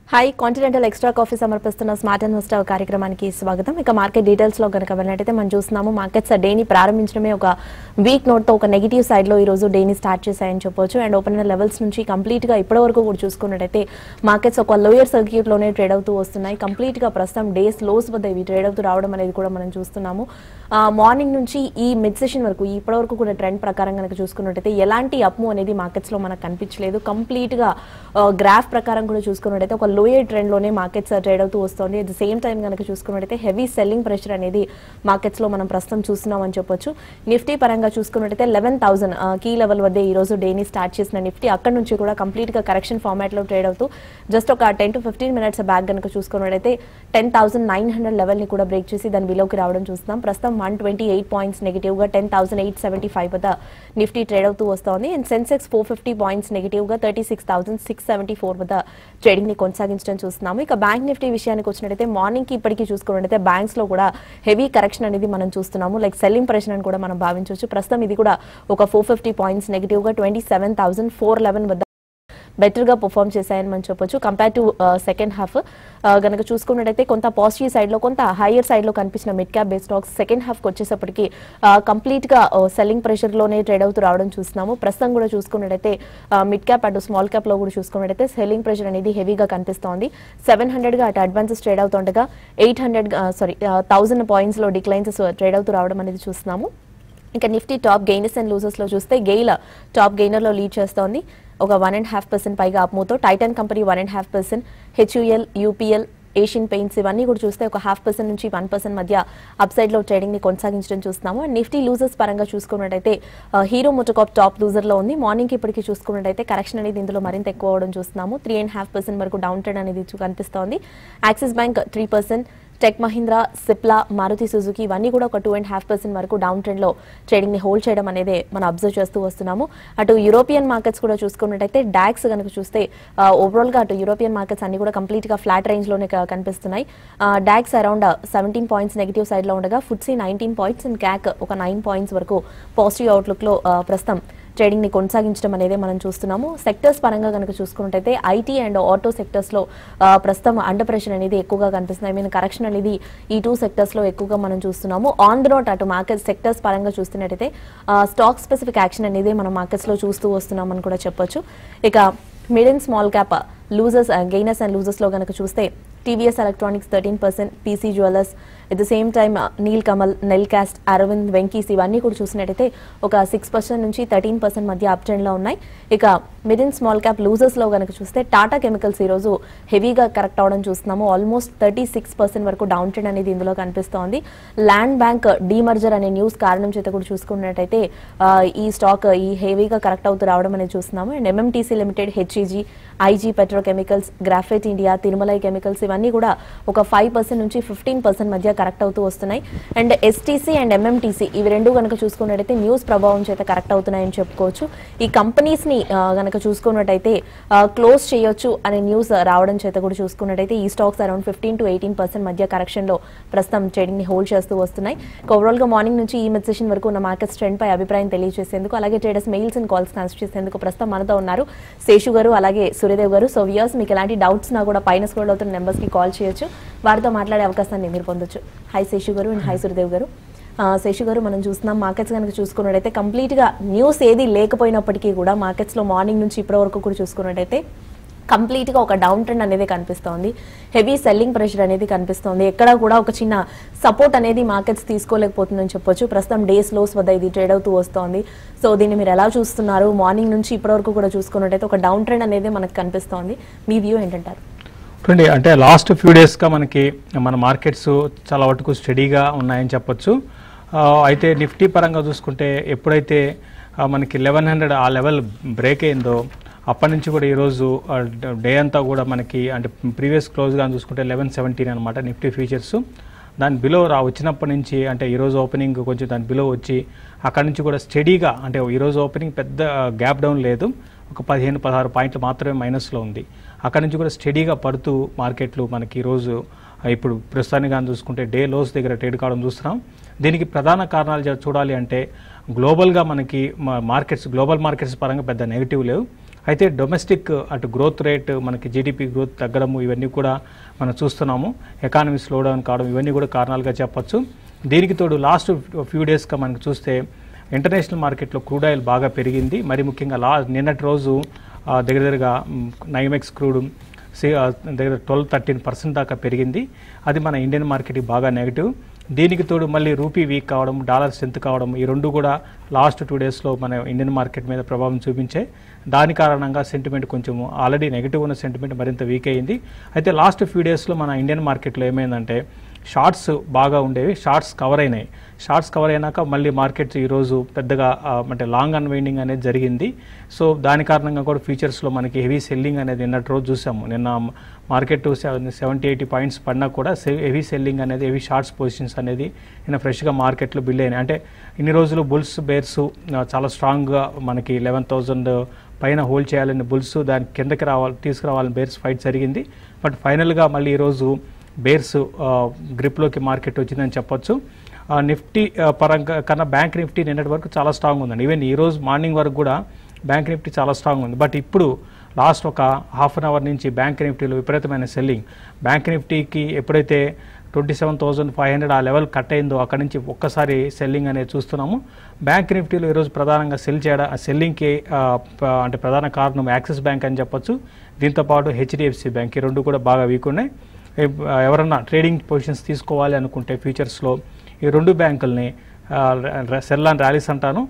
Hi Continental extra coffee సమర్పిస్తున్న smart investor కార్యక్రమానికి స్వాగతం. ఇక మార్కెట్ డీటెయిల్స్ లో గనుక వెళ్ళినట్టయితే మనం చూస్తున్నాము మార్కెట్స్ డేని ప్రారంభించడమే ఒక వీక్ నోట్ తో ఒక నెగిటివ్ సైడ్ లో ఈ రోజు డేని స్టార్ట్ చేశాయని చెప్పొచ్చు. అండ్ ఓపెన్ లెవెల్స్ నుంచి కంప్లీట్ గా ఇప్పటి వరకు కూడా చూసుకున్నట్టయితే మార్కెట్స్ ఒక లోయర్ సర్క్యూట్ లోనే ట్రేడ్ అవుతూ వస్తున్నాయి. కంప్లీట్ గా ప్రస్తుతం డేస్ లోస్ వద్ద ఇవి ట్రేడ్ అవుతూ రావడం అనేది కూడా మనం చూస్తున్నాము. మార్నింగ్ నుంచి ఈ మిడ్ సెషన్ వరకు ఇప్పటి వరకు కూడా ట్రెండ్ ప్రకారం కనుక చూసుకున్నట్టయితే ఎలాంటి అప్ మూవ్ అనేది మార్కెట్స్ లో మనకు కనిపించలేదు. కంప్లీట్ గా గ్రాఫ్ ప్రకారం కూడా చూసుకున్నట్టయితే ఒక లోయర్ ట్రెండ్ లోనే మార్కెట్స్ ట్రేడ్ అవుతూ వస్తుంది. అట్ ద సేమ్ టైం కనుక చూసుకున్నట్టయితే హెవీ సెల్లింగ్ ప్రెషర్ అనేది మార్కెట్స్ లో మనం ప్రస్తుతం చూస్తున్నాం అని చెప్పొచ్చు. నిఫ్టీ పరంగా చూసుకున్నట్టయితే 11,000 కీ లెవెల్ వద్ద ఈ రోజు డేని స్టార్ట్ చేసిన నిఫ్టీ అక్కడ నుంచి కూడా కంప్లీట్ గా కరెక్షన్ ఫార్మాట్ లో ట్రేడ్ అవుతూ జస్ట్ ఒక 10 to 15 minutes బ్యాక్ కనుక చూసుకున్నట్టయితే 10,900 లెవెల్ ని కూడా బ్రేక్ చేసి దాని బిలోకి రావడం చూస్తున్నాం. ప్రస్తుతం 128 పాయింట్స్ నెగిటివ్ గా 10,875 వద్ద నిఫ్టీ ట్రేడ్ అవుతూ వస్తోంది. అండ్ సెన్సెక్స్ 450 పాయింట్స్ నెగిటివ్ గా 36,674 వద్ద ట్రేడింగ్ ని కొనసాగించడం చూస్తున్నాము. ఇక బ్యాంక్ నిఫ్టీ విషయానికి వచ్చినట్టయితే మార్నింగ్ కి ఇప్పటికీ చూసుకున్నట్టయితే బ్యాంక్స్ లో కూడా హెవీ కరెక్షన్ అనేది మనం చూస్తున్నాము. లైక్ సెల్లింగ్ ప్రెషర్ అని కూడా మనం భావించవచ్చు. ప్రస్తుతం ఇది కూడా ఒక 450 పాయింట్స్ నెగిటివ్ గా 27,411 వద్ద బెటర్ గా పర్ఫార్మ్ చేశాయని మనం చెప్పొచ్చు. కంపేర్ టు సెకండ్ హాఫ్ గనక చూసుకున్నట్టయితే కొంత పాజిటివ్ సైడ్ లో కొంత హైయర్ సైడ్ లో కనిపించిన mid cap base stocks second half కి వచ్చేసప్పటికి కంప్లీట్ గా సెల్లింగ్ ప్రెషర్ లోనే ట్రేడ్ అవుతూ రావడం చూస్తున్నాము. ప్రస్తుతం కూడా చూసుకున్నట్టయితే మిడ్ క్యాప్ అటు స్మాల్ క్యాప్ లో కూడా చూసుకున్నట్టయితే సెల్లింగ్ ప్రెషర్ అనేది హెవీగా కనిపిస్తోంది. 700 గా అటు అడ్వాన్సెస్ ట్రేడ్ అవుతుండగా 1,000 పాయింట్స్ లో డిక్లైన్స్ ట్రేడ్ అవుతూ రావడం అనేది చూస్తున్నాము. ఇక Nifty top gainers and losers లో చూస్తే గెయిల్ టాప్ గెయినర్ లో లీడ్ చేస్తోంది. ఒక 1.5% పైగా అప్మూతో Titan company 1.5%, HUL, UPL, Asian Paints ఇవన్నీ కూడా చూస్తే ఒక 0.5% నుంచి 1% మధ్య అప్ సైడ్ లో ట్రేడింగ్ ని కొనసాగించడం చూస్తున్నాము. అండ్ నిఫ్టీ లూజర్స్ పరంగా చూసుకున్నట్టయితే హీరో మోటోకార్ప్ టాప్ లూజర్ లో ఉంది. మార్నింగ్ కి ఇప్పటికీ చూసుకున్నట్టయితే కరెక్షన్ అనేది ఇందులో మరింత ఎక్కువ అవడం చూస్తున్నాము. 3.5% వరకు డౌన్ ట్రెండ్ అనేది కనిపిస్తోంది. Axis bank 3%, Tech Mahindra, Cipla, Maruti Suzuki ఇవన్నీ కూడా ఒక 2.5% వరకు డౌన్ ట్రెండ్ లో ట్రేడింగ్ ని హోల్డ్ చేయడం అనేది మనం అబ్జర్వ్ చేస్తూ వస్తున్నాము. అటు యూరోపియన్ మార్కెట్స్ కూడా చూసుకున్నట్టయితే డాక్స్ కనుక చూస్తే ఓవరాల్ గా అటు యూరోపియన్ మార్కెట్స్ అన్ని కూడా కంప్లీట్ గా ఫ్లాట్ రేంజ్ లోనే కనిపిస్తున్నాయి. DAX around 17 points negative side లో ఉండగా ఫుట్సీ 19 పాయింట్స్ అండ్ క్యాక్ ఒక 9 పాయింట్స్ వరకు పాజిటివ్ అవుట్లుక్ లో ప్రస్తుతం ట్రేడింగ్ ని కొనసాగించడం అనేది మనం చూస్తున్నాము. సెక్టర్స్ పరంగా కనుక చూసుకున్నట్టయితే ఐటీ అండ్ ఆటో సెక్టర్స్ లో ప్రస్తుతం అండర్ ప్రెషర్ అనేది ఎక్కువగా కనిపిస్తుంది. ఐ మీన్ కరెక్షన్ అనేది ఈ 2 సెక్టర్స్ లో ఎక్కువగా మనం చూస్తున్నాము. ఆన్ ద నోట్ అటు మార్కెట్ సెక్టర్స్ పరంగా చూస్తున్నట్టయితే స్టాక్ స్పెసిఫిక్ యాక్షన్ అనేది మనం మార్కెట్స్ లో చూస్తూ వస్తున్నామని కూడా చెప్పొచ్చు. ఇక mid and small cap losers gainers and losers లో కనుక చూస్తే TVS electronics 13%, PC jewellers, at the same time Nilkamal, Nelcast, Arvind, Venky's ఇవన్నీ కూడా చూసినట్టయితే ఒక 6% నుంచి 13% మధ్య అప్ ట్రెండ్ లో ఉన్నాయి. ఇక mid and small cap losers లో కనుక చూస్తే టాటా కెమికల్స్ ఈ రోజు హెవీగా కరెక్ట్ అవడం చూస్తున్నాము. ఆల్మోస్ట్ 36% వరకు డౌన్ ట్రెండ్ అనేది ఇందులో కనిపిస్తోంది. ల్యాండ్ బ్యాంక్ డీమర్జర్ అనే న్యూస్ కారణం చేత కూడా చూసుకున్నట్టయితే ఈ స్టాక్ ఈ హెవీగా కరెక్ట్ అవుతూ రావడం అనేది చూస్తున్నాము. And MMTC limited, HEG, IG petrochemicals, graphite India, Tirumalai chemicals ఇవన్నీ కూడా ఒక 5% నుంచి 15% మధ్య కరెక్ట్ అవుతూ వస్తున్నాయి. అండ్ ఎస్టీసీ అండ్ ఎంఎంటీసీ ఇవి రెండు కనుక చూసుకున్నట్టయితే న్యూస్ ప్రభావం చేత కరెక్ట్ అవుతున్నాయని చెప్పుకోవచ్చు. ఈ కంపెనీస్ ని కనుక చూసుకున్నట్టయితే క్లోజ్ చేయొచ్చు అనే న్యూస్ రావడం చేత కూడా చూసుకున్నట్టయితే ఈ స్టాక్స్ అరౌండ్ 15 to 18% మధ్య కరెక్షన్ లో ప్రస్తుతం ట్రేడింగ్ ని హోల్డ్ చేస్తూ వస్తున్నాయి. ఓవరాల్ గా మార్నింగ్ నుంచి ఈ మిడ్ సెషన్ వరకు ఉన్న మార్కెట్ ట్రెండ్ పై అభిప్రాయం తెలియజేసేందుకు అలాగే traders mails and calls consider చేసేందుకు ప్రస్తుతం మనతో ఉన్నారు శేషు గారు అలాగే సూర్యదేవ్ గారు. సో వ్యూయర్స్ మీకు ఎలాంటి డౌట్స్ నా కూడా పైన స్క్రోల్ అవుతున్న నెంబర్స్ కి కాల్ చేయొచ్చు, వారితో మాట్లాడే అవకాశాన్ని మీరు పొందొచ్చు. హై శేషు గారు అండ్ హై సూర్యదేవ్ గారు. శేషు గారు, మనం చూస్తున్నాం మార్కెట్స్ కనుక చూసుకున్నట్టయితే కంప్లీట్ గా న్యూస్ ఏది లేకపోయినప్పటికీ కూడా మార్కెట్స్ లో మార్నింగ్ నుంచి ఇప్పటి వరకు కూడా చూసుకున్నట్టయితే కంప్లీట్ గా ఒక డౌన్ ట్రెండ్ అనేది కనిపిస్తోంది. హెవీ సెల్లింగ్ ప్రెషర్ అనేది కనిపిస్తోంది. ఎక్కడ కూడా ఒక చిన్న సపోర్ట్ అనేది మార్కెట్స్ తీసుకోలేకపోతుందని చెప్పొచ్చు. ప్రస్తుతం డేస్ లోస్ వద్ద ఇది ట్రేడ్ అవుతూ వస్తోంది. సో దీన్ని మీరు ఎలా చూస్తున్నారు? మార్నింగ్ నుంచి ఇప్పటి వరకు కూడా చూసుకున్నట్టయితే ఒక డౌన్ ట్రెండ్ అనేది మనకు కనిపిస్తోంది. మీ వ్యూ ఏంటంటారు? అంటే లాస్ట్ ఫ్యూ డేస్గా మనకి మన మార్కెట్స్ చాలా వరకు స్టడీగా ఉన్నాయని చెప్పొచ్చు. అయితే నిఫ్టీ పరంగా చూసుకుంటే ఎప్పుడైతే మనకి 1100 ఆ లెవెల్ బ్రేక్ అయిందో అప్పటి నుంచి కూడా ఈరోజు డే అంతా కూడా మనకి అంటే ప్రీవియస్ క్లోజ్గా చూసుకుంటే 1117 అనమాట నిఫ్టీ ఫ్యూచర్స్. దాని బిలో వచ్చినప్పటి నుంచి అంటే ఈరోజు ఓపెనింగ్ కొంచెం దాని బిలో వచ్చి అక్కడి నుంచి కూడా స్టడీగా అంటే ఈరోజు ఓపెనింగ్ పెద్ద గ్యాప్ డౌన్ లేదు, ఒక 15-16 పాయింట్లు మాత్రమే మైనస్లో ఉంది. అక్కడి నుంచి కూడా స్టడీగా పడుతూ మార్కెట్లు మనకి ఈరోజు ఇప్పుడు ప్రస్తుతానికి కానీ చూసుకుంటే డే లోస్ దగ్గర ట్రేడ్ కావడం చూస్తున్నాం. దీనికి ప్రధాన కారణాలు చూడాలి అంటే గ్లోబల్గా మనకి గ్లోబల్ మార్కెట్స్ పరంగా పెద్ద నెగిటివ్ లేవు. అయితే డొమెస్టిక్ అటు గ్రోత్ రేట్ మనకి జీడిపి గ్రోత్ తగ్గడము ఇవన్నీ కూడా మనం చూస్తున్నాము. ఎకానమీ స్లో డౌన్ కావడం ఇవన్నీ కూడా కారణాలుగా చెప్పొచ్చు. దీనికి తోడు లాస్ట్ ఫ్యూ డేస్గా మనకు చూస్తే ఇంటర్నేషనల్ మార్కెట్లో క్రూడ్ ఆయిల్ బాగా పెరిగింది. మరి ముఖ్యంగా నిన్నటి రోజు దగ్గరగా నైమెక్స్ క్రూడ్ దగ్గర 12-13% దాకా పెరిగింది. అది మన ఇండియన్ మార్కెట్కి బాగా నెగిటివ్. దీనికి తోడు మళ్ళీ రూపీ వీక్ కావడం, డాలర్ స్ట్రెంత్ కావడం ఈ రెండు కూడా లాస్ట్ 2 డేస్లో మన ఇండియన్ మార్కెట్ మీద ప్రభావం చూపించాయి. దాని కారణంగా సెంటిమెంట్ కొంచెం ఆల్రెడీ నెగిటివ్ ఉన్న సెంటిమెంట్ మరింత వీక్ అయ్యింది. అయితే లాస్ట్ ఫ్యూ డేస్లో మన ఇండియన్ మార్కెట్లో ఏమైందంటే షార్ట్స్ బాగా ఉండేవి, షార్ట్స్ కవర్ అయినాయి. షార్ట్స్ కవర్ అయినాక మళ్ళీ మార్కెట్స్ ఈరోజు పెద్దగా అంటే లాంగ్ అన్వైండింగ్ అనేది జరిగింది. సో దాని కారణంగా కూడా ఫ్యూచర్స్లో మనకి హెవీ సెల్లింగ్ అనేది నిన్నటి రోజు చూసాము. నిన్న మార్కెట్ 70-80 పాయింట్స్ పడినా కూడా హెవీ సెల్లింగ్ అనేది, హెవీ షార్ట్స్ పొజిషన్స్ అనేది నిన్న ఫ్రెష్గా మార్కెట్లో బిల్డ్ అయినాయి. అంటే ఇన్ని రోజులు బుల్స్ బేర్స్ చాలా స్ట్రాంగ్గా మనకి 11,000 పైన హోల్డ్ చేయాలని బుల్స్ దాని కిందకి తీసుకురావాలని బేర్స్ ఫైట్ జరిగింది. బట్ ఫైనల్గా మళ్ళీ ఈరోజు బేర్స్ గ్రిప్లోకి మార్కెట్ వచ్చిందని చెప్పొచ్చు. నిఫ్టీ పరంగా కన్నా బ్యాంక్ నిఫ్టీ నిన్నటి వరకు చాలా స్ట్రాంగ్ ఉందండి. ఈవెన్ ఈరోజు మార్నింగ్ వరకు కూడా బ్యాంక్ నిఫ్టీ చాలా స్ట్రాంగ్ ఉంది. బట్ ఇప్పుడు లాస్ట్ ఒక హాఫ్ అన్ అవర్ నుంచి బ్యాంక్ నిఫ్టీలో విపరీతమైన సెల్లింగ్. బ్యాంక్ నిఫ్టీకి ఎప్పుడైతే 27,500 ఆ లెవెల్ కట్ అయిందో అక్కడి నుంచి ఒక్కసారి సెల్లింగ్ అనేది చూస్తున్నాము. బ్యాంక్ నిఫ్టీలో ఈరోజు ప్రధానంగా సెల్లింగ్కి అంటే ప్రధాన కారణం యాక్సిస్ బ్యాంక్ అని చెప్పొచ్చు. దీంతోపాటు హెచ్డిఎఫ్సి బ్యాంక్ ఈ రెండు కూడా బాగా వీక్ ఉన్నాయి. ఎవరన్నా ట్రేడింగ్ పొజిషన్స్ తీసుకోవాలి అనుకుంటే ఫ్యూచర్స్లో ఈ రెండు బ్యాంకుల్ని సెల్ అండ్ ర్యాలీస్ అంటాను.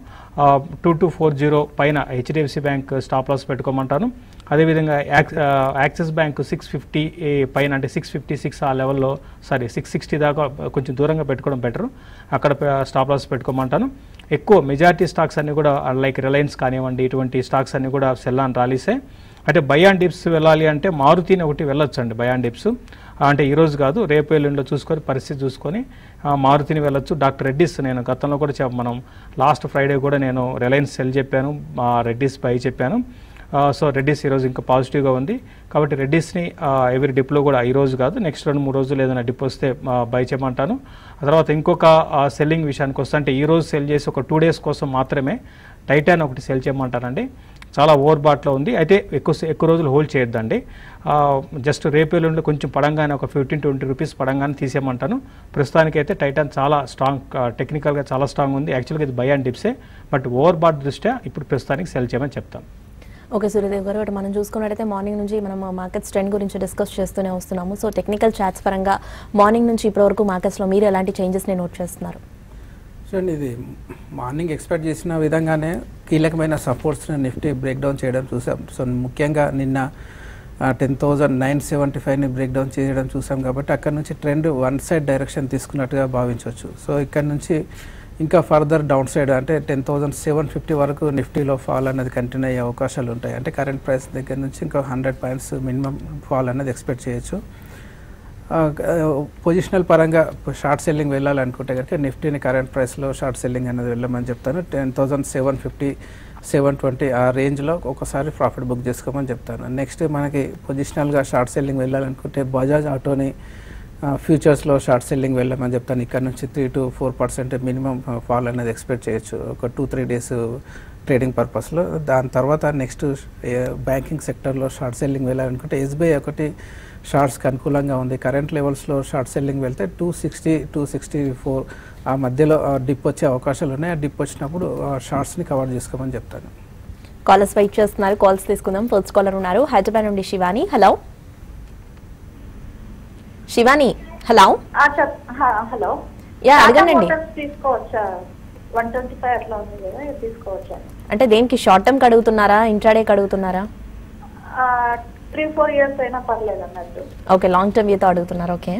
2240 పైన హెచ్డిఎఫ్సి బ్యాంక్ స్టాప్ లాస్ పెట్టుకోమంటాను. అదేవిధంగా యాక్సిస్ బ్యాంక్ 650 పైన అంటే 656 ఆ లెవెల్లో 660 దాకా కొంచెం దూరంగా పెట్టుకోవడం బెటర్. అక్కడ స్టాప్ లాస్ పెట్టుకోమంటాను. ఎక్కువ మెజారిటీ స్టాక్స్ అన్నీ కూడా లైక్ రిలయన్స్ కానివ్వండి ఇటువంటి స్టాక్స్ అన్నీ కూడా సెల్ అండ్ ర్యాలీసే. అంటే బై అండ్ డిప్స్ వెళ్ళాలి అంటే మారుతిని ఒకటి వెళ్ళొచ్చండి. బై అండ్ డిప్స్ అంటే ఈరోజు కాదు, రేపు ఎల్లుండిలో చూసుకొని పరిస్థితి చూసుకొని మారుతిని వెళ్ళొచ్చు. డాక్టర్ రెడ్డిస్ నేను గతంలో కూడా మనం లాస్ట్ ఫ్రైడే కూడా నేను రిలయన్స్ సెల్ చెప్పాను, రెడ్డిస్ బై చెప్పాను. సో రెడ్డిస్ ఈరోజు ఇంకా పాజిటివ్గా ఉంది. కాబట్టి రెడ్డిస్ని ఎవరి డిప్లో కూడా ఈరోజు కాదు నెక్స్ట్ 2-3 రోజులు ఏదైనా డిప్ వస్తే బై చేయమంటాను. ఆ తర్వాత ఇంకొక సెల్లింగ్ విషయానికి వస్తే అంటే ఈరోజు సెల్ చేసి ఒక 2 డేస్ కోసం మాత్రమే టైటాన్ ఒకటి సెల్ చేయమంటానండి. చాలా ఓవర్ బాట్లో ఉంది. అయితే ఎక్కువ రోజులు హోల్డ్ చేయొద్దండి. జస్ట్ రేపు ఎల్లుండి కొంచెం పడంగానే ఒక 15-20 రూపీస్ పడంగానే తీసేయమంటాను. ప్రస్తుతానికైతే టైటాన్ చాలా స్ట్రాంగ్, టెక్నికల్గా చాలా స్ట్రాంగ్ ఉంది. యాక్చువల్గా ఇది buy and dips, but over bought దృష్ట్యా ఇప్పుడు ప్రస్తుతానికి సెల్ చేయమని చెప్తాను. ఓకే సూర్యదేవ్ గారు, అంటే మనం చూసుకున్నట్టయితే మార్నింగ్ నుంచి మనం మార్కెట్స్ ట్రెండ్ గురించి డిస్కస్ చేస్తూనే వస్తున్నాము. సో టెక్నికల్ చార్ట్స్ పరంగా మార్నింగ్ నుంచి ఇప్పటివరకు మార్కెట్స్లో మీరు ఎలాంటి చేంజెస్ని నోట్ చేస్తున్నారు? చూడండి, ఇది మార్నింగ్ ఎక్స్పెక్ట్ చేసిన విధంగానే కీలకమైన సపోర్ట్స్ని నిఫ్టీ బ్రేక్ డౌన్ చేయడం చూసాం. సో ముఖ్యంగా నిన్న 10,975ని బ్రేక్ డౌన్ చేయడం చూసాం. కాబట్టి అక్కడ నుంచి ట్రెండ్ వన్ సైడ్ డైరెక్షన్ తీసుకున్నట్టుగా భావించవచ్చు. సో ఇక్కడ నుంచి ఇంకా ఫర్దర్ డౌన్ సైడ్ అంటే 10,750 వరకు నిఫ్టీలో ఫాల్ అనేది కంటిన్యూ అయ్యే అవకాశాలు ఉంటాయి. అంటే కరెంట్ ప్రైస్ దగ్గర నుంచి ఇంకా 100 పాయింట్స్ మినిమం ఫాల్ అనేది ఎక్స్పెక్ట్ చేయొచ్చు. పొజిషనల్ పరంగా షార్ట్ సెల్లింగ్ వెళ్ళాలనుకుంటే కనుక నిఫ్టీని కరెంట్ ప్రైస్లో షార్ట్ సెల్లింగ్ అనేది వెళ్ళమని చెప్తాను. 10,750, 720 ఆ రేంజ్లో ఒకసారి ప్రాఫిట్ బుక్ చేసుకోమని చెప్తాను. నెక్స్ట్ మనకి పొజిషనల్గా షార్ట్ సెల్లింగ్ వెళ్ళాలనుకుంటే బజాజ్ ఆటోని ఫ్యూచర్స్లో షార్ట్ సెల్లింగ్ వెళ్ళమని చెప్తాను. ఇక్కడ నుంచి 3-4% మినిమం ఫాల్ అనేది ఎక్స్పెక్ట్ చేయొచ్చు ఒక 2-3 డేస్ ట్రేడింగ్ పర్పస్లో. దాని తర్వాత నెక్స్ట్ బ్యాంకింగ్ సెక్టర్లో షార్ట్ సెల్లింగ్ వెళ్ళాలనుకుంటే ఎస్బీఐ ఒకటి షార్ట్స్కి అనుకూలంగా ఉంది. కరెంట్ లెవెల్స్లో షార్ట్ సెల్లింగ్ వెళ్తే 260-264 ఆ మధ్యలో డిప్ వచ్చే అవకాశాలు ఉన్నాయి. ఆ డిప్ వచ్చినప్పుడు షార్ట్స్ని కవర్ చేసుకోమని చెప్తాను. కాలర్స్ వెయిట్ చేస్తున్నారు, కాల్స్ తీసుకుందాం. ఫస్ట్ కాలర్ ఉన్నారు హైదరాబాద్ నుండి Shivani. Hello Shivani. Hello hello, yeah అడగండి. తీసుకోవచ్చా? 125 అట్లా ఉంది కదా, తీసుకోవచ్చా? అంటే దేనికి షార్ట్ టర్మ్ అడుగుతున్నారా, ఇంట్రాడే అడుగుతున్నారా? 3-4 ఇయర్స్ అయినా పర్లేదు అన్నట్టు. ఓకే, లాంగ్ టర్మ్ తో అడుగుతున్నారు. ఓకే,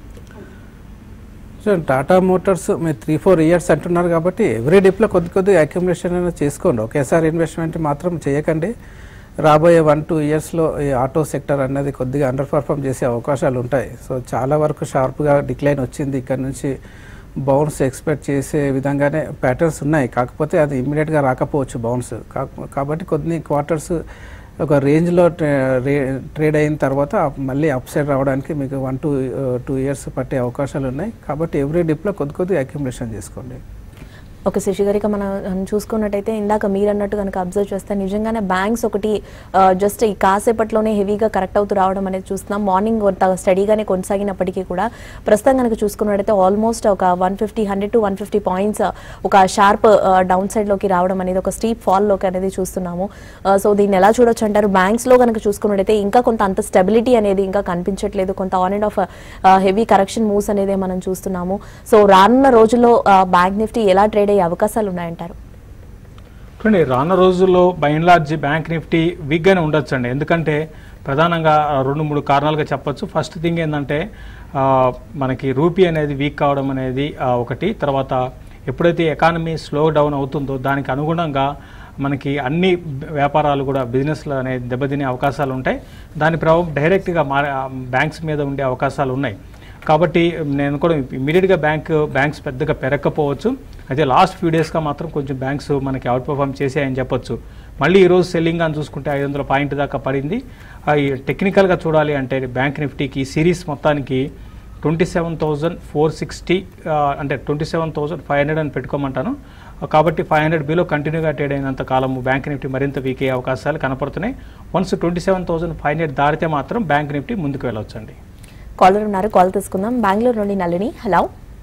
సో టాటా మోటార్స్ మీరు 3-4 ఇయర్స్ అంటున్నారు కాబట్టి ఎవ్రీ డిప్లో కొద్ది అక్యుములేషన్ అనేది చేసుకోండి. ఒకేసారి ఇన్వెస్ట్మెంట్ మాత్రం చేయకండి. రాబోయే 1-2 ఇయర్స్లో ఈ ఆటో సెక్టర్ అనేది కొద్దిగా అండర్ పర్ఫామ్ చేసే అవకాశాలు ఉంటాయి. సో చాలా వరకు షార్ప్గా డిక్లైన్ వచ్చింది. ఇక్కడ నుంచి బౌన్స్ ఎక్స్పెక్ట్ చేసే విధంగానే ప్యాటర్న్స్ ఉన్నాయి. కాకపోతే అది ఇమ్మీడియట్గా రాకపోవచ్చు బౌన్స్. కాబట్టి కొన్ని క్వార్టర్స్ ఒక రేంజ్లో ట్రేడ్ అయిన తర్వాత మళ్ళీ అప్ సైడ్ రావడానికి మీకు 1-2 ఇయర్స్ పట్టే అవకాశాలు ఉన్నాయి. కాబట్టి ఎవ్రీ డిప్లో కొద్ది అక్యుములేషన్ చేసుకోండి. ఒక శశిగారిక మనం చూసుకున్నట్టయితే ఇందాక మీరు అన్నట్టు కనుక అబ్జర్వ్ చేస్తే నిజంగానే బ్యాంక్స్ ఒకటి జస్ట్ ఈ కాసేపట్లోనే హెవీగా కరెక్ట్ అవుతూ రావడం అనేది చూస్తున్నాం. మార్నింగ్ కొంత స్టడీగానే కొనసాగినప్పటికీ కూడా ప్రస్తుతం కనుక చూసుకున్నట్టయితే ఆల్మోస్ట్ ఒక 100 to 150 పాయింట్స్ ఒక షార్ప్ డౌన్ సైడ్లోకి రావడం అనేది, ఒక స్టీప్ ఫాల్లోకి అనేది చూస్తున్నాము. సో దీన్ని ఎలా చూడొచ్చు అంటారు? బ్యాంక్స్లో కనుక చూసుకున్నట్టయితే ఇంకా కొంత అంత స్టెబిలిటీ అనేది ఇంకా కనిపించట్లేదు, కొంత on and off heavy correction moves అనేది మనం చూస్తున్నాము. సో రానున్న రోజుల్లో బ్యాంక్ నిఫ్టీ ఎలా ట్రేడ్ అయ్యే అవకాశాలు ఉన్నాయంటారు? చూడండి, రానున్న రోజుల్లో by and large bank Nifty వీక్గానే ఉండొచ్చు అండి. ఎందుకంటే ప్రధానంగా 2-3 కారణాలుగా చెప్పొచ్చు. ఫస్ట్ థింగ్ ఏంటంటే మనకి రూపీ అనేది వీక్ కావడం అనేది ఒకటి. తర్వాత ఎప్పుడైతే ఎకానమీ స్లో డౌన్ అవుతుందో దానికి అనుగుణంగా మనకి అన్ని వ్యాపారాలు కూడా బిజినెస్లు అనేది దెబ్బతినే అవకాశాలు ఉంటాయి. దాని ప్రభావం డైరెక్ట్గా బ్యాంక్స్ మీద ఉండే అవకాశాలు ఉన్నాయి. కాబట్టి నేను కూడా ఇమీడియట్గా బ్యాంక్స్ పెద్దగా పెరగకపోవచ్చు. అయితే లాస్ట్ ఫ్యూ డేస్గా మాత్రం కొంచెం బ్యాంక్స్ మనకి అవుట్ పర్ఫామ్ చేసాయని చెప్పొచ్చు. మళ్ళీ ఈరోజు సెల్లింగ్ అని చూసుకుంటే 500 పాయింట్ దాకా పడింది. టెక్నికల్గా చూడాలి అంటే బ్యాంక్ నిఫ్టీకి సిరీస్ మొత్తానికి 27,460 అంటే 27,500 అని పెట్టుకోమంటాను. కాబట్టి 500 బిలో కంటిన్యూగా ట్రేడ్ అయినంత కాలము బ్యాంక్ నిఫ్టీ మరింత వీక్ అయ్యే అవకాశాలు కనపడుతున్నాయి. వన్స్ 27,500 దాటితే మాత్రం బ్యాంక్ నిఫ్టీ ముందుకు వెళ్ళొచ్చండి. కాలర్ ఉన్నారు, కాల్ తీసుకుందాం. బెంగళూరు నుండి నళిని. హలో,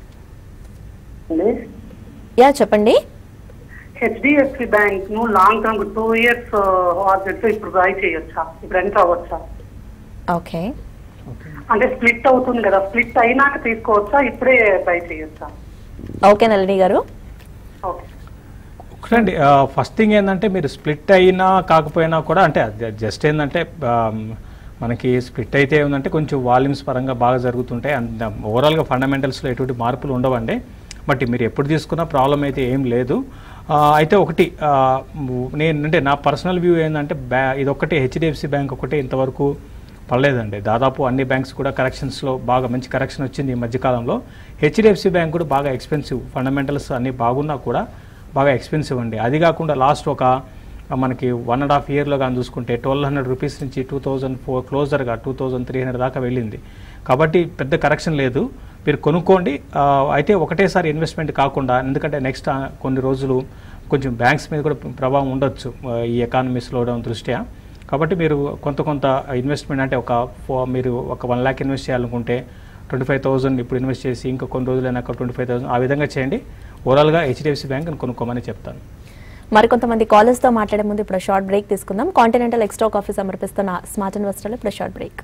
యా చెప్పండి. హెచ్డిఎఫ్సి బ్యాంక్ ను లాంగ్ టర్మ్ 2 years ఆర్డర్ ఇప్పుడు బై చేయొచ్చా? ఇప్పుడు ఎంత అవ్వచ్చా? ఓకే, అంటే స్ప్లిట్ అవుతుంది కదా, స్ప్లిట్ అయినాక తీసుకోవచ్చా, ఇప్పుడే బై చేయొచ్చా? ఓకే నళిని గారు. ఓకే ఒకటండి, ఫస్ట్ థింగ్ ఏంటంటే మీరు స్ప్లిట్ అయినా కాకపోయినా కూడా అంటే జస్ట్ ఏంటంటే మనకి స్ప్లిట్ అయితే ఏంటంటే కొంచెం వాల్యూమ్స్ పరంగా బాగా జరుగుతుంటాయి. అండ్ ఓవరాల్గా ఫండమెంటల్స్లో ఎటువంటి మార్పులు ఉండవండి. బట్ మీరు ఎప్పుడు తీసుకున్నా ప్రాబ్లం అయితే ఏం లేదు. అయితే ఒకటి అంటే నా పర్సనల్ వ్యూ ఏంటంటే ఇదొక్కటి హెచ్డిఎఫ్సి బ్యాంక్ ఒకటి ఇంతవరకు పడలేదండి. దాదాపు అన్ని బ్యాంక్స్ కూడా కరెక్షన్స్లో బాగా మంచి కరెక్షన్ వచ్చింది ఈ మధ్యకాలంలో. హెచ్డిఎఫ్సి బ్యాంక్ కూడా బాగా ఎక్స్పెన్సివ్, ఫండమెంటల్స్ అన్నీ బాగున్నా కూడా బాగా ఎక్స్పెన్సివ్ అండి. అది కాకుండా లాస్ట్ ఒక మనకి 1.5 yearలో కానీ చూసుకుంటే 1,200 రూపీస్ నుంచి 2004 క్లోజర్గా 2,300 దాకా వెళ్ళింది. కాబట్టి పెద్ద కరెక్షన్ లేదు, మీరు కొనుక్కోండి. అయితే ఒకటేసారి ఇన్వెస్ట్మెంట్ కాకుండా, ఎందుకంటే నెక్స్ట్ కొన్ని రోజులు కొంచెం బ్యాంక్స్ మీద కూడా ప్రభావం ఉండొచ్చు ఈ ఎకానమీ స్లో డౌన్ దృష్ట్యా. కాబట్టి మీరు కొంత ఇన్వెస్ట్మెంట్ అంటే మీరు ఒక 1 lakh ఇన్వెస్ట్ చేయాలనుకుంటే 25,000 ఇప్పుడు ఇన్వెస్ట్ చేసి ఇంకా కొన్ని రోజులైనా 25,000 ఆ విధంగా చేయండి. ఓవరాల్గా హెచ్డిఎఫ్సి బ్యాంక్ కొనుక్కోమని చెప్తాను. మరికొంతమంది కాలర్స్ తో మాట్లాడే ముందు ఇప్పుడు షార్ట్ బ్రేక్ తీసుకుందాం. కాంటినెంటల్ ఎక్స్ట్రా కాఫీ సమర్పిస్తున్న స్మార్ట్ ఇన్వెస్టర్లు ఇప్పుడు short break.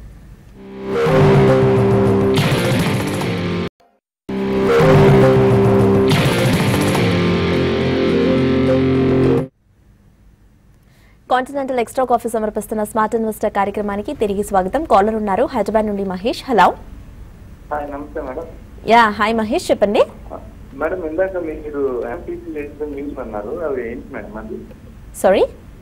Continental extra coffee సమర్పిస్తున్న స్మార్ట్ ఇన్వెస్టర్ కార్యక్రమానికి తిరిగి స్వాగతం. కాలర్ ఉన్నారు హైదరాబాద్ నుండి మహేష్. హలో. నమస్తే మేడం. యా హాయ్ మహేష్, చెప్పండి. మేడం ఇందాక మీరు ఎంపీసీ న్యూస్ అన్నారు, అవి ఏంటి మేడం? అది సారీ,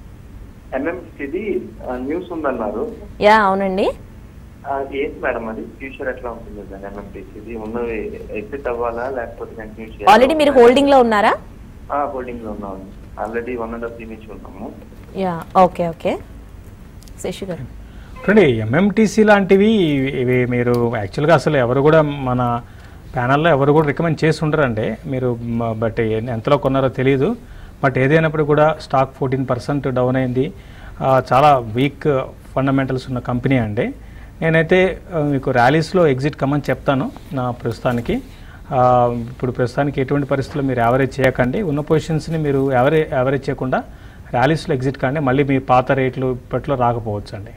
ఎంఎంసీది న్యూస్ ఉందన్నారు. యా అవునండి. అది ఏంటి మేడం? అది ఫ్యూచర్ ఎట్లా ఉంటుంది దాని ఎంఎంసీది? ఉన్నవి ఎగ్జిట్ అవ్వాలా లేకపోతే కంటిన్యూ చేయాలా? ఆల్రెడీ మీరు హోల్డింగ్ లో ఉన్నారా? హోల్డింగ్ లో ఉన్నాము, ఆల్రెడీ 1.5 year నుంచి ఉన్నాము. Yeah okay okay. శశి గారు చూడండి, ఎంఎంటీసీ లాంటివి ఇవి మీరు యాక్చువల్గా అసలు ఎవరు కూడా మన ప్యానల్లో ఎవరు కూడా రికమెండ్ చేసి ఉండరండి మీరు. బట్ ఎంతలో కొన్నారో తెలియదు. బట్ ఏదైనప్పుడు కూడా స్టాక్ 14% డౌన్ అయింది. చాలా వీక్ ఫండమెంటల్స్ ఉన్న కంపెనీ అండి. నేనైతే మీకు ర్యాలీస్లో ఎగ్జిట్ కమ్మని చెప్తాను. నా ప్రస్తుతానికి ఇప్పుడు ప్రస్తుతానికి ఎటువంటి పరిస్థితుల్లో మీరు యావరేజ్ చేయకండి. ఉన్న పొజిషన్స్ని మీరు యావరేజ్ చేయకుండా ర్యాలీస్లో ఎగ్జిట్ కానీ మళ్ళీ మీ పాత రేట్లు ఇప్పట్లో రాకపోవచ్చు అండి.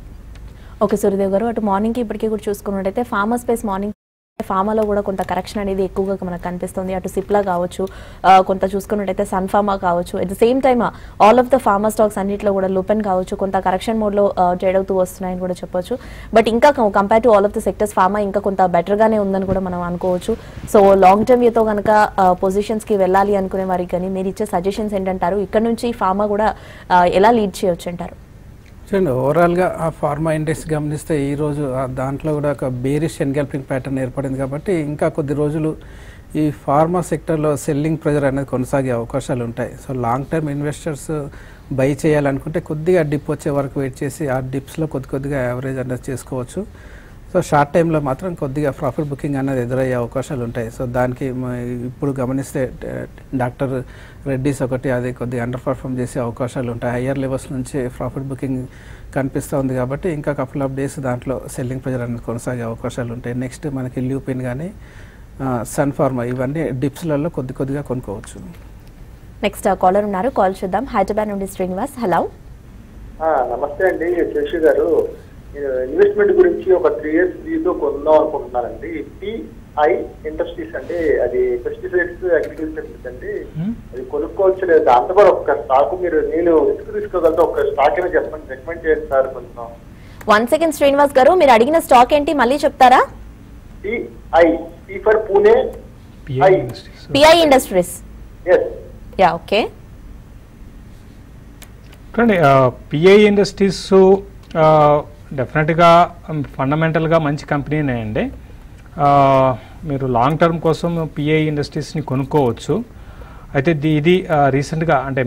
ఓకే సూర్యదేవ్ గారు, అటు మార్నింగ్కి ఇప్పటికీ కూడా చూసుకున్నట్టయితే ఫార్మా స్పేస్ మార్నింగ్ ఫార్మాలో కూడా కొంత కరెక్షన్ అనేది ఎక్కువగా మనకు కనిపిస్తుంది. అటు సిప్లా కావచ్చు, కొంత చూసుకున్నట్టయితే సన్ఫార్మా కావచ్చు. At the same time all of the pharma stocks అన్నింటిలో కూడా లూపెన్ కావచ్చు కొంత కరెక్షన్ మోడ్లో ట్రేడ్ అవుతూ వస్తున్నాయని కూడా చెప్పొచ్చు. బట్ ఇంకా compare to all of the sectors pharma ఇంకా కొంత బెటర్గానే ఉందని కూడా మనం అనుకోవచ్చు. సో లాంగ్ టర్మ్ వ్యూతో కనుక పొజిషన్స్కి వెళ్ళాలి అనుకునే వారికి కానీ మీరు ఇచ్చే సజెషన్స్ ఏంటంటారు? ఇక్కడ నుంచి ఫార్మా కూడా ఎలా లీడ్ చేయొచ్చు అంటారు? చూడండి, ఓవరాల్గా ఆ ఫార్మా ఇండెక్స్ గమనిస్తే ఈరోజు దాంట్లో కూడా ఒక బేరిష్ ఎన్గల్పింగ్ ప్యాటర్న్ ఏర్పడింది. కాబట్టి ఇంకా కొద్ది రోజులు ఈ ఫార్మా సెక్టర్లో సెల్లింగ్ ప్రెజర్ అనేది కొనసాగే అవకాశాలు ఉంటాయి. So long term investors buy చేయాలనుకుంటే కొద్దిగా డిప్ వచ్చే వరకు వెయిట్ చేసి ఆ డిప్స్లో కొద్దిగా యావరేజ్ అనేది చేసుకోవచ్చు. సో షార్ట్ టైంలో మాత్రం కొద్దిగా ప్రాఫిట్ బుకింగ్ అనేది ఎదురయ్యే అవకాశాలు ఉంటాయి. సో దానికి ఇప్పుడు గమనిస్తే డాక్టర్ రెడ్డిస్ ఒకటి అది కొద్దిగా అండర్ పర్ఫామ్ చేసే అవకాశాలు ఉంటాయి. హయ్యర్ లెవెల్స్ నుంచి ప్రాఫిట్ బుకింగ్ కనిపిస్తూ ఉంది కాబట్టి ఇంకా కపుల్ ఆఫ్ డేస్ దాంట్లో సెల్లింగ్ ప్రెజర్ అనేది కొనసాగే అవకాశాలు ఉంటాయి. నెక్స్ట్ మనకి ల్యూపిన్ కానీ సన్ ఫార్మా ఇవన్నీ డిప్స్లలో కొద్దిగా కొనుక్కోవచ్చు. నెక్స్ట్ కాలర్ ఉన్నారు, కాల్ చూద్దాం. హైదరాబాద్ నుండి శ్రీనివాస్. హలో, నమస్తే అండి శశి గారు. ఇన్వెస్ట్మెంట్ గురించి ఒక 3 years వ్యూతో కొందాం అనుకుంటున్నానండి. పిఐ ఇండస్ట్రీస్ అంటే అది పెస్టిసైడ్స్ అగ్రికల్చర్ అండి, అది కొనుక్కోవచ్చు లేదు. దాంతో కూడా ఒక స్టాక్ మీరు నేను తీసుకోగలతో ఒక స్టాక్ అయినా చెప్పండి, రికమెండ్ చేయండి సార్ కొంచెం. 1 second శ్రీనివాస్ గారు, మీరు అడిగిన స్టాక్ ఏంటి మళ్ళీ చెప్తారా? PI P for Pune PI industries. Yes yeah, okay. PI industries డెఫినెట్గా ఫండమెంటల్గా మంచి కంపెనీనే అండి. మీరు లాంగ్ టర్మ్ కోసం పిఐ ఇండస్ట్రీస్ని కొనుక్కోవచ్చు. అయితే ఇది రీసెంట్గా అంటే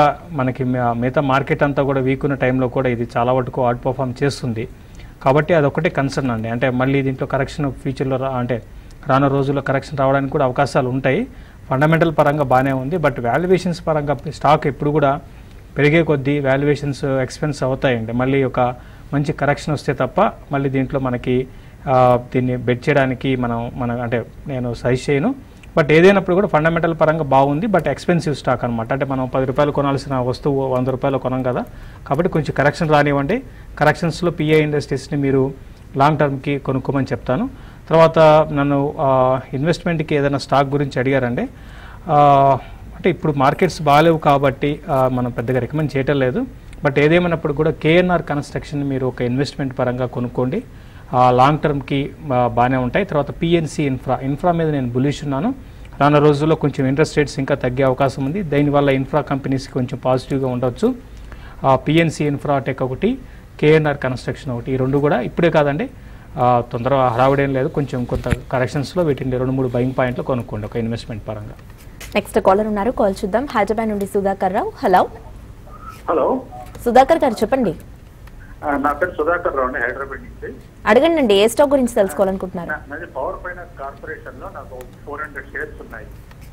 మిగతా మార్కెట్ అంతా కూడా వీక్ ఉన్న టైంలో కూడా ఇది చాలా వరకు అవుట్ పర్ఫామ్ చేస్తుంది. కాబట్టి అదొకటే కన్సర్న్ అండి. అంటే మళ్ళీ దీంట్లో కరెక్షన్ ఫ్యూచర్లో అంటే రానున్న రోజుల్లో కరెక్షన్ రావడానికి కూడా అవకాశాలు ఉంటాయి. ఫండమెంటల్ పరంగా బాగానే ఉంది. బట్ వాల్యుయేషన్స్ పరంగా స్టాక్ ఎప్పుడు కూడా పెరిగే కొద్దీ వాల్యుయేషన్స్ ఎక్స్పెన్స్ అవుతాయండి. మళ్ళీ ఒక మంచి కరెక్షన్ వస్తే తప్ప మళ్ళీ దీంట్లో మనకి దీన్ని బెట్ చేయడానికి అంటే నేను సజెస్ట్ చేయను. బట్ ఏదైనప్పుడు కూడా ఫండమెంటల్ పరంగా బాగుంది. బట్ ఎక్స్పెన్సివ్ స్టాక్ అనమాట. అంటే మనం 10 రూపాయలు కొనాల్సిన వస్తువు 100 రూపాయలు కొనం కదా. కాబట్టి కొంచెం కరెక్షన్ రానివ్వండి. కరెక్షన్స్లో పిఐ ఇండస్ట్రీస్ని మీరు లాంగ్ టర్మ్కి కొనుక్కోమని చెప్తాను. తర్వాత నన్ను ఇన్వెస్ట్మెంట్కి ఏదైనా స్టాక్ గురించి అడిగారండి. అంటే ఇప్పుడు మార్కెట్స్ బాగాలేవు కాబట్టి మనం పెద్దగా రికమెండ్ చేయటం లేదు. బట్ ఏదేమైనప్పుడు కూడా కేఎన్ఆర్ కన్స్ట్రక్షన్ మీరు ఒక ఇన్వెస్ట్మెంట్ పరంగా కొనుక్కోండి. లాంగ్ టర్మ్కి బాగానే ఉంటాయి. తర్వాత పిఎన్సి ఇన్ఫ్రా మీద నేను బులిష్ ఉన్నాను. రానున్న రోజుల్లో కొంచెం ఇంట్రెస్ట్ రేట్స్ ఇంకా తగ్గే అవకాశం ఉంది. దీనివల్ల ఇన్ఫ్రా కంపెనీస్కి కొంచెం పాజిటివ్గా ఉండొచ్చు. పిఎన్సి ఇన్ఫ్రాటెక్ ఒకటి, కేఎన్ఆర్ కన్స్ట్రక్షన్ ఒకటి, ఈ రెండు కూడా ఇప్పుడే కాదండి, తొందరగా హడావుడేం లేదు. కొంత కరెక్షన్స్లో వీటిని 2-3 బయింగ్ పాయింట్లు కొనుక్కోండి ఒక ఇన్వెస్ట్మెంట్ పరంగా. నెక్స్ట్ కాలర్ ఉన్నారు, కాల్ చూద్దాం. హైదరాబాద్ నుండి సుధాకర్ రావు. హలో హలో, సుధాకర్ గారు చెప్పండి. నా పేరు సుధాకర్ రావు, హైదరాబాద్ నుంచి. అడగండి అండి, ఏ స్టాక్ గురించి తెలుసుకోవాలనుకుంటున్నారు? నాది పవర్ ఫైనాన్స్ కార్పొరేషన్ లో నాకు 400 షేర్స్ ఉన్నాయి.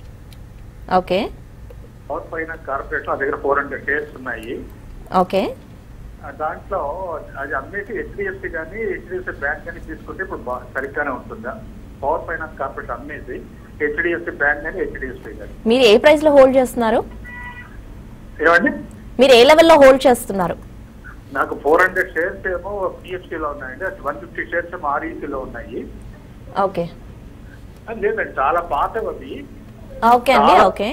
ఓకే. పవర్ ఫైనాన్స్ కార్పొరేషన్ నా దగ్గర 400 షేర్స్ ఉన్నాయి. ఓకే. దాంట్లో అది అమ్మేసి హెచ్డిఎఫ్సి కానీ హెచ్డిఎఫ్సి బ్యాంక్ కానీ తీసుకుంటే ఇప్పుడు సరిగ్గానే ఉంటుందా? పవర్ ఫైనాన్స్ కార్పొరేషన్ అమ్మేసి హెచ్డిఎఫ్సి బ్యాంక్ కానీ హెచ్డిఎఫ్సి కానీ. మీరు ఏ ప్రైస్ లో హోల్డ్ చేస్తున్నారు? ఏమండి? మీరు ఏ లెవెల్లో హోల్డ్ చేస్తున్నారు? నాకు 400 షేర్స్ ఏమో పిఎఫ్సి లో ఉన్నాయండి, 150 షేర్స్ ఏమో ఆర్ఈసి లో ఉన్నాయి. ఓకే. లేదండి, చాలా పాతవి అవి. ఓకే అండి. ఓకే.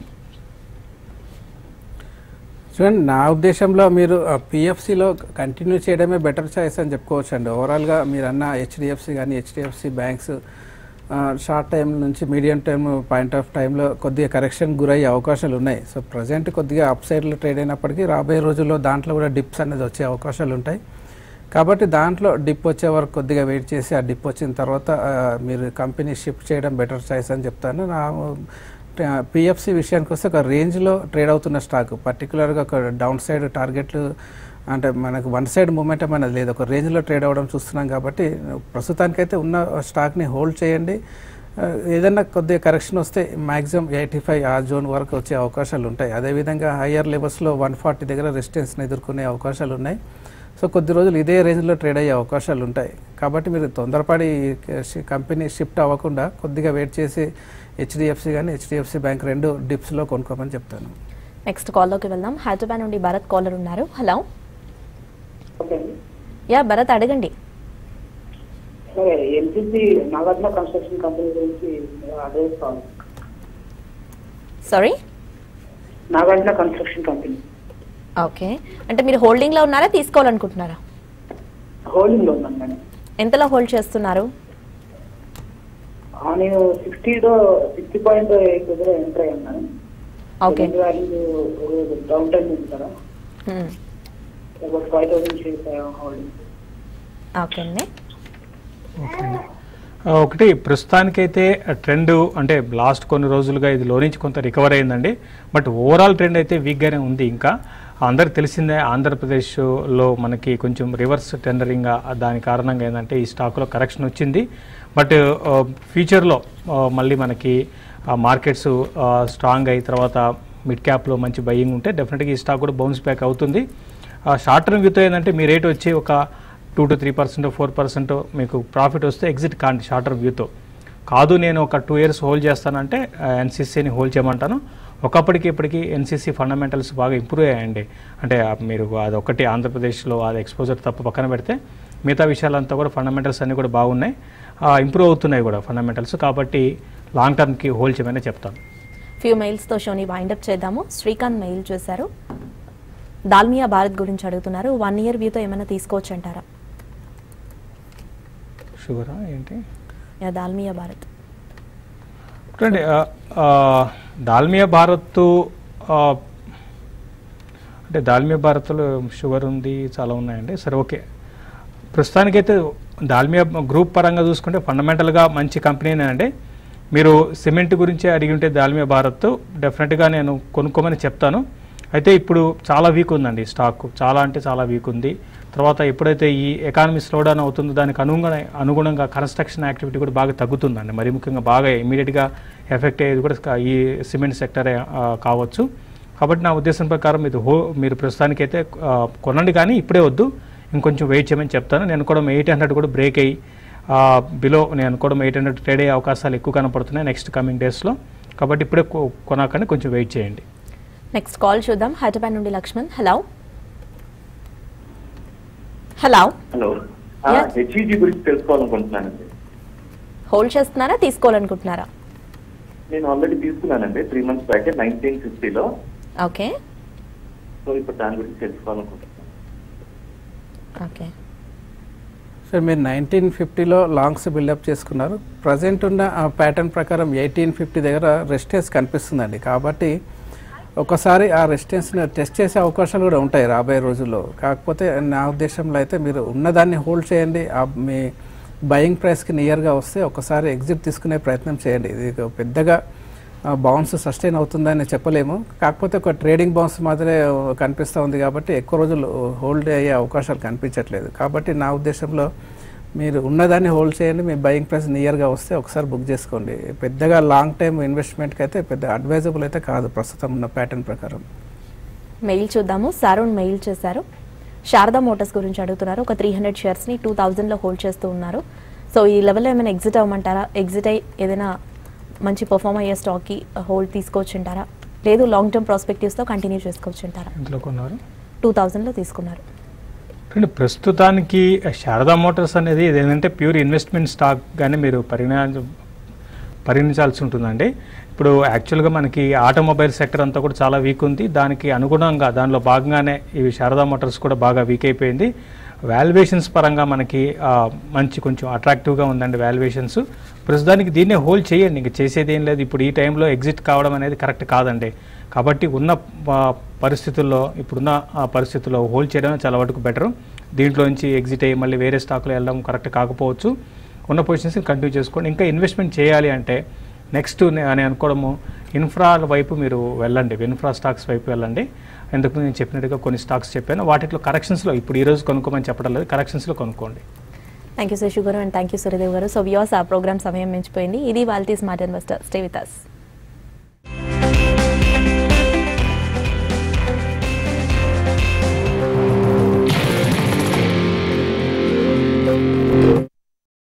చూడండి, నా ఉద్దేశంలో మీరు పిఎఫ్సిలో కంటిన్యూ చేయడమే బెటర్ చాయిస్ అని చెప్పుకోవచ్చు అండి. ఓవరాల్గా మీరు అన్న హెచ్డిఎఫ్సి కానీ హెచ్డిఎఫ్సి బ్యాంక్స్ షార్ట్ టైం నుంచి మీడియం టైం పాయింట్ ఆఫ్ టైంలో కొద్దిగా కరెక్షన్ గురయ్యే అవకాశాలు ఉన్నాయి. సో ప్రజెంట్ కొద్దిగా అప్ సైడ్లో ట్రేడ్ అయినప్పటికీ రాబోయే రోజుల్లో దాంట్లో కూడా డిప్స్ అనేది వచ్చే అవకాశాలు ఉంటాయి. కాబట్టి దాంట్లో డిప్ వచ్చే వరకు కొద్దిగా వెయిట్ చేసి ఆ డిప్ వచ్చిన తర్వాత మీరు కంపెనీ షిఫ్ట్ చేయడం బెటర్ చాయిస్ అని చెప్తాను. నా పిఎఫ్సి విషయానికి వస్తే ఒక రేంజ్లో ట్రేడ్ అవుతున్న స్టాక్, పర్టికులర్గా ఒక డౌన్ సైడ్ టార్గెట్లు అంటే మనకు వన్ సైడ్ మూమెంట్ అనేది లేదు, ఒక రేంజ్లో ట్రేడ్ అవ్వడం చూస్తున్నాం. కాబట్టి ప్రస్తుతానికైతే ఉన్న స్టాక్ని హోల్డ్ చేయండి. ఏదైనా కొద్దిగా కరెక్షన్ వస్తే మ్యాక్సిమం 85 ఆ జోన్ వరకు వచ్చే అవకాశాలు ఉంటాయి. అదేవిధంగా హయ్యర్ లెవెల్స్లో 140 దగ్గర రెసిస్టెన్స్ని ఎదుర్కొనే అవకాశాలు ఉన్నాయి. సో కొద్ది రోజులు ఇదే రేంజ్లో ట్రేడ్ అయ్యే అవకాశాలు ఉంటాయి. కాబట్టి మీరు తొందరపడి కంపెనీ షిఫ్ట్ అవ్వకుండా కొద్దిగా వెయిట్ చేసి హెచ్డిఎఫ్సి కానీ హెచ్డిఎఫ్సి బ్యాంక్ 2 డిప్స్లో కొనుక్కోమని చెప్తాను. నెక్స్ట్ కాల్లోకి వెళ్దాం. హైదరాబాద్ నుండి భరత్ కాలర్ ఉన్నారు. హలో. యా భరత్, అడగండి. సరే, ఎల్పిజి నాగార్జున కన్స్ట్రక్షన్ కంపెనీ గురించి అడ్వైస్ కావాలి. Sorry, Nagarjuna construction company. Okay. అంటే మీరు హోల్డింగ్ లో ఉన్నారా, తీసుకోవాలనుకుంటున్నారా? హోల్డింగ్ లో ఉన్నాను మేడం. ఎంతలో హోల్డ్ చేస్తున్నారు? నేను 60.8 దగ్గర ఎంటర్ అయ్యాను. ఓకే. డౌన్ టైం ఉంది కదా, 5,000 షేర్స్ హోల్డింగ్. ఓకే అండి. ఒకటి ప్రస్తుతానికైతే ట్రెండ్ అంటే లాస్ట్ కొన్ని రోజులుగా ఇది లో నుంచి కొంత రికవర్ అయిందండి. బట్ ఓవరాల్ ట్రెండ్ అయితే వీక్గానే ఉంది. ఇంకా అందరికి తెలిసిందే ఆంధ్రప్రదేశ్లో మనకి కొంచెం రివర్స్ టెండరింగ్ దాని కారణంగా ఏంటంటే ఈ స్టాక్లో కరెక్షన్ వచ్చింది. బట్ ఫ్యూచర్లో మళ్ళీ మనకి మార్కెట్స్ స్ట్రాంగ్ అయిన తర్వాత మిడ్ క్యాప్లో మంచి బయింగ్ ఉంటే డెఫినెట్గా ఈ స్టాక్ కూడా బౌన్స్ బ్యాక్ అవుతుంది. షార్ట్ టర్మ్ వ్యూతో ఏంటంటే మీ రేట్ వచ్చి ఒక 2 to 3%, 4% మీకు ప్రాఫిట్ వస్తే ఎగ్జిట్ కాండి. షార్ట్ టర్మ్ వ్యూతో కాదు నేను ఒక 2 years హోల్డ్ చేస్తానంటే ఎన్సీసీని హోల్డ్ చేయమంటాను. ఒకప్పటికి ఇప్పటికి ఎన్సీసీ ఫండమెంటల్స్ బాగా ఇంప్రూవ్ అయ్యాయండి. అంటే మీరు అదొకటి ఆంధ్రప్రదేశ్లో అది ఎక్స్పోజర్ తప్ప పక్కన పెడితే మిగతా విషయాలంతా కూడా ఫండమెంటల్స్ అన్నీ కూడా బాగున్నాయి, ఇంప్రూవ్ అవుతున్నాయి కూడా ఫండమెంటల్స్. కాబట్టి లాంగ్ టర్మ్కి హోల్డ్ చేయమని చెప్తాను. ఫ్యూ మెయిల్స్తో షోని వైండప్ చేద్దాము. శ్రీకాంత్ మెయిల్ చేశారు, దాల్మియా భారత్ గురించి అడుగుతున్నారు. 1 year వ్యూతో ఏమైనా తీసుకోవచ్చు అంటారా? షుగరా ఏంటి? దాల్మియా భారత్ చూడండి, దాల్మియా భారత్ అంటే దాల్మియా భారత్లో షుగర్ ఉంది, చాలా ఉన్నాయండి. సరే ఓకే, ప్రస్తుతానికైతే దాల్మియా గ్రూప్ పరంగా చూసుకుంటే ఫండమెంటల్గా మంచి కంపెనీనేనండి. మీరు సిమెంట్ గురించి అడిగి ఉంటే దాల్మియా భారత్ డెఫినెట్గా నేను కొనుక్కోమని చెప్తాను. అయితే ఇప్పుడు చాలా వీక్ ఉందండి స్టాక్, చాలా అంటే చాలా వీక్ ఉంది. తర్వాత ఎప్పుడైతే ఈ ఎకానమీ స్లోడౌన్ అవుతుందో దానికి అనుగుణంగా కన్స్ట్రక్షన్ యాక్టివిటీ కూడా బాగా తగ్గుతుందండి. మరి ముఖ్యంగా బాగా ఇమీడియట్గా ఎఫెక్ట్ అయ్యేది కూడా ఈ సిమెంట్ సెక్టరే కావచ్చు. కాబట్టి నా ఉద్దేశం ప్రకారం మీరు ప్రస్తుతానికైతే కొనండి, కానీ ఇప్పుడే వద్దు, ఇంకొంచెం వెయిట్ చేయమని చెప్తాను. నేను కూడా 800 కూడా బ్రేక్ అయ్యి బిలో నేను కూడా 800 ట్రేడ్ అయ్యే అవకాశాలు ఎక్కువ కనపడుతున్నాయి నెక్స్ట్ కమింగ్ డేస్లో. కాబట్టి ఇప్పుడే కొనాకని కొంచెం వెయిట్ చేయండి. నెక్స్ట్ కాల్ చూద్దాం. హైదరాబాద్ నుండి Lakshman. Hello hello hello, HEG గురించి తెలుసుకోవాలనుకుంటున్నానండి. హోల్డ్ చేస్తున్నారా, తీసుకోవాలనుకుంటున్నారా? నేను ఆల్రెడీ తీసుకున్నానండి 3 months బ్యాక్ 1950లో. ఓకే, సో ఇప్పుడు దాని గురించి తెలుసుకోవాలనుకుంటున్నాను. ఓకే సార్, మీరు 1950లో లాంగ్స్ బిల్డప్ చేసుకున్నారు. ప్రజెంట్ ఉన్న ఆ ప్యాటర్న్ ప్రకారం 1850 దగ్గర రెసిస్టెన్స్ కనిపిస్తుందండి. కాబట్టి ఒకసారి ఆ రెసిస్టెన్స్ని టెస్ట్ చేసే అవకాశాలు కూడా ఉంటాయి రాబోయే రోజుల్లో. కాకపోతే నా ఉద్దేశంలో అయితే మీరు ఉన్నదాన్ని హోల్డ్ చేయండి. మీ బయింగ్ ప్రైస్కి నియర్గా వస్తే ఒకసారి ఎగ్జిట్ తీసుకునే ప్రయత్నం చేయండి. ఇది పెద్దగా బౌన్స్ సస్టైన్ అవుతుందని చెప్పలేము, కాకపోతే ఒక ట్రేడింగ్ బౌన్స్ మాత్రమే కనిపిస్తూ ఉంది. కాబట్టి ఎక్కువ రోజులు హోల్డ్ అయ్యే అవకాశాలు కనిపించట్లేదు. కాబట్టి నా ఉద్దేశంలో మీరు ఉన్నదాన్ని హోల్డ్ చేయండి. మీ బయింగ్ ప్రైస్ నియర్గా వస్తే ఒకసారి బుక్ చేసుకోండి. పెద్దగా లాంగ్ టైమ్ ఇన్వెస్ట్మెంట్కి అయితే పెద్ద అడ్వైజబుల్ అయితే కాదు ప్రస్తుతం ఉన్న ప్యాటర్న్ ప్రకారం. మెయిల్ చూద్దాము. సారుణ్ మెయిల్ చేశారు, శారదా మోటార్స్ గురించి అడుగుతున్నారు. ఒక 300 షేర్స్ని 2000లో హోల్డ్ చేస్తూ ఉన్నారు. సో ఈ లెవెల్లో ఏమైనా ఎగ్జిట్ అవ్వమంటారా? ఎగ్జిట్ అయ్యి ఏదైనా మంచి పర్ఫామ్ అయ్యే స్టాక్కి హోల్డ్ తీసుకోవచ్చు అంటారా? లేదు లాంగ్ టర్మ్ ప్రాస్పెక్టివ్స్తో కంటిన్యూ చేసుకోవచ్చు అంటారా? 2000లో తీసుకున్నారు. ప్రస్తుతానికి శారదా మోటార్స్ అనేది ఏంటంటే ప్యూర్ ఇన్వెస్ట్మెంట్ స్టాక్ గానే మీరు పరిగణించాల్సి ఉంటుందండి. ఇప్పుడు యాక్చువల్గా మనకి ఆటోమొబైల్ సెక్టర్ అంతా కూడా చాలా వీక్ ఉంది. దానికి అనుగుణంగా దానిలో భాగంగానే ఇవి శారదా మోటార్స్ కూడా బాగా వీక్ అయిపోయింది. వాల్యుయేషన్స్ పరంగా మనకి మంచి కొంచెం అట్రాక్టివ్గా ఉందండి వాల్యుయేషన్స్. ప్రస్తుతానికి దీన్నే హోల్డ్ చేయండి, ఇంక చేసేది ఏం లేదు. ఇప్పుడు ఈ టైంలో ఎగ్జిట్ కావడం అనేది కరెక్ట్ కాదండి. కాబట్టి ఉన్న పరిస్థితుల్లో ఇప్పుడున్న పరిస్థితుల్లో హోల్డ్ చేయడం చాలా వరకు బెటర్. దీంట్లో నుంచి ఎగ్జిట్ అయ్యి మళ్ళీ వేరే స్టాక్లో వెళ్ళడం కరెక్ట్ కాకపోవచ్చు. ఉన్న పొజిషన్స్ని కంటిన్యూ చేసుకోండి. ఇంకా ఇన్వెస్ట్మెంట్ చేయాలి అంటే నెక్స్ట్ నేను అనుకోవడము ఇన్ఫ్రా వైపు మీరు వెళ్ళండి, ఇన్ఫ్రా స్టాక్స్ వైపు వెళ్ళండి. ఎందుకు నేను చెప్పినట్టుగా కొన్ని స్టాక్స్ చెప్పాను, వాటిలో కరెక్షన్స్లో ఇప్పుడు ఈరోజు కొనుక్కోమని చెప్పడం లేదు, కరెక్షన్స్లో కొనుక్కోండి. థ్యాంక్ యూ శశి గారు అండ్ థ్యాంక్ యూ సూర్యదేవ్ గారు. సో వ్యూవర్స్, ఆ ప్రోగ్రామ్ సమయం మించిపోయింది. ఇది వాళ్ళ smart investor. Stay with us.